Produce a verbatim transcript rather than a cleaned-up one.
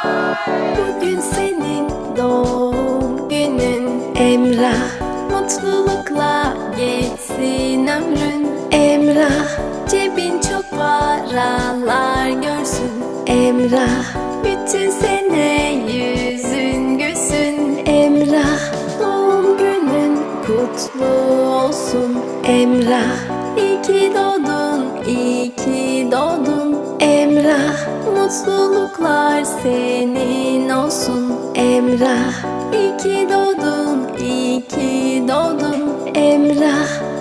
Bugün senin doğum günün Emrah. Mutlulukla geçsin ömrün Emrah. Cebin çok paralar görsün Emrah. Bütün sene yüzün gülsün Emrah. Doğum günün kutlu olsun Emrah. İyi ki doğdun, iyi ki doğdun Emrah. Mutluluklar senin olsun Emrah. İyi ki doğdun, iyi ki doğdun Emrah.